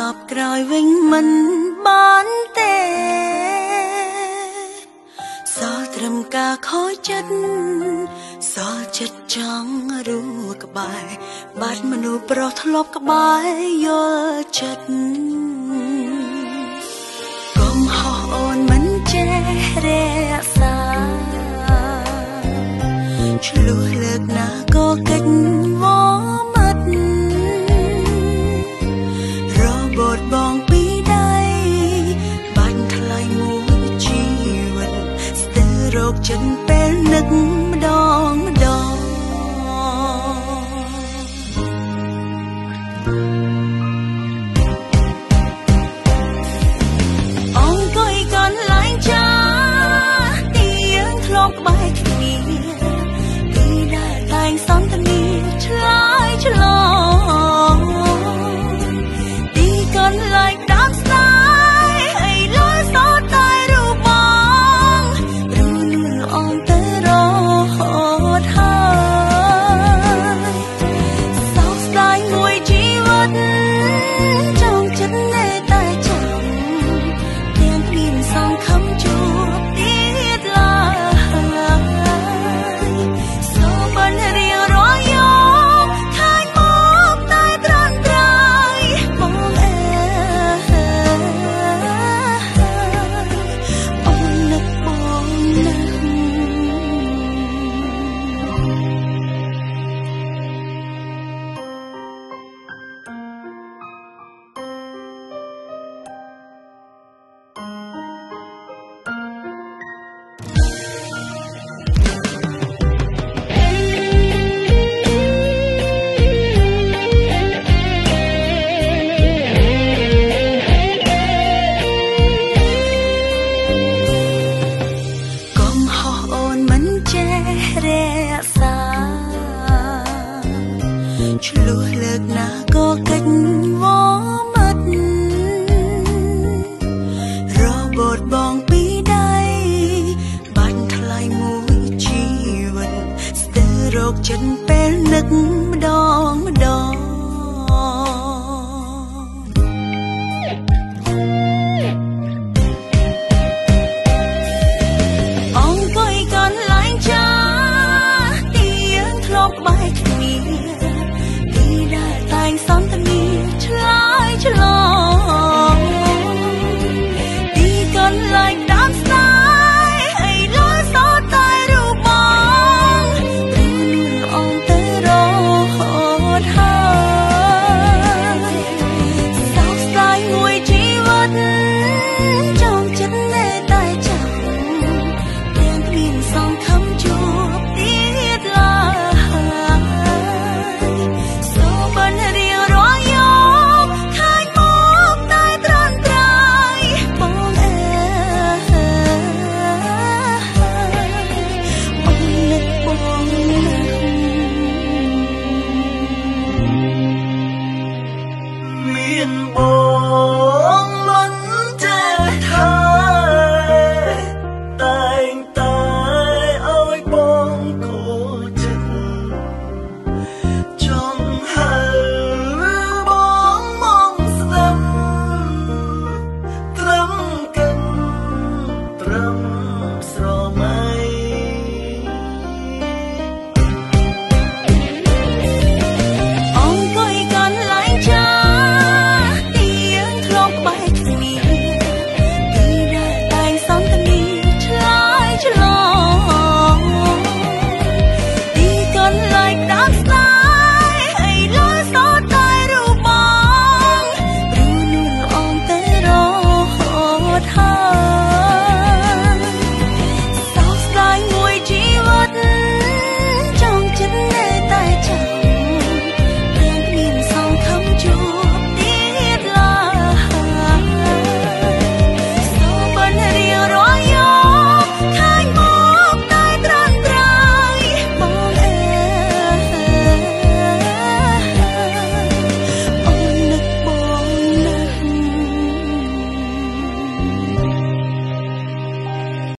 ប់ក្រោយវិញមិនបានទេសល់ត្រឹមការខូចចិត្តសល់ចិត្តចង់រួក្បែរបាត់មនុស្សប្រុសធ្លាប់ក្បែរយល់ចិត្តកុំហោះអូនមិនចេះរក្សាឆ្លោះលើកណាក៏កិច្ចមកមាត់របត់បងពីដៃបាញ់ថ្លៃមួយជីវិតស្ទើររោគចិត្តពេលនឹកម្ដងម្ដងអង្គុយកន្លែងចាទីយើងធ្លាប់ក្បែរគ្នាទីដែលតែងសន្ទនាឆ្លើយឆ្លងទីកន្លែងដើមស្នេហ៍ឥឡូវសតតែរូបបងរូបអងទៅរហូតហើយសោកស្ដាយមួយជីវិតចង់ចិត្តនៅតែចាំទាំងគ្មានសង្ឃឹមជួបទៀតឡើយសូមបានរៀងរាល់យប់ខាញ់មកតែត្រង់ត្រៃបងអូននឹកបងណាស់កុំហោះអូនមិនចេះរក្សាឆ្លោះលើកណាក៏កិច្ចមកមាត់របត់បងពីដៃបាញ់ថ្លៃមួយជីវិតស្ទើររោគចិត្តពេលនឹកម្ដងម្ដងអង្គុយកន្លែងចាទីយើងធ្លាប់ក្បែរគ្នាទីដែលតែងសន្ទនាឆ្លើយឆ្លងទីកន្លែងដើមស្នេហ៍ឥឡូវសតតែរូបបងរូបអងទៅរហូតហើយសោកស្ដាយមួយជីវិតចង់ចិត្តនៅតែចាំទាំងគ្មានសង្ឃឹមជួបទៀតឡើយសូមបានរៀងរាល់យប់ខាញ់មកតែត្រង់ត្រៃបងអូននឹកបងណាស់មានបង